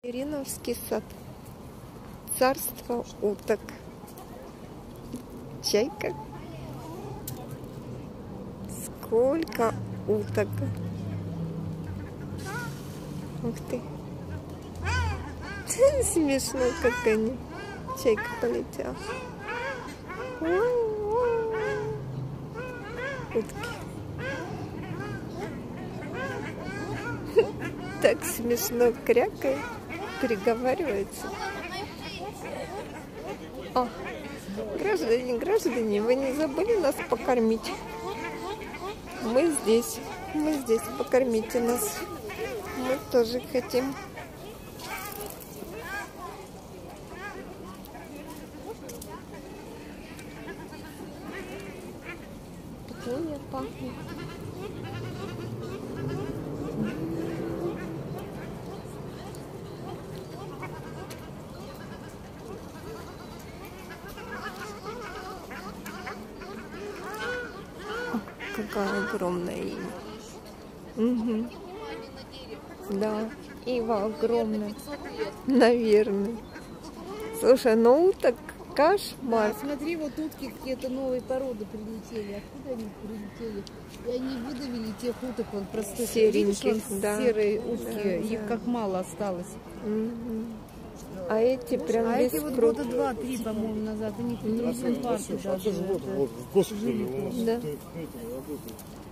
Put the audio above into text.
Ириновский сад. Царство уток. Чайка. Сколько уток. Ух ты. Смешно, как они. Чайка полетела. Утки. Так смешно крякает, переговаривается. О, граждане, вы не забыли нас покормить? Мы здесь, покормите нас. Мы тоже хотим. Петуния пахнет. Какая огромная ива. Угу. Да, ива огромная. Наверное. Слушай, ну уток кошмар. Смотри, вот утки какие-то новые породы прилетели. Откуда они прилетели? И они выдавили тех уток, вот простых. Сереньких, да. Серые утки, да, их да. как мало осталось. Угу. А эти прям А без эти вот круг. года 2-3, по-моему, назад, они при инфаркте даже. Да.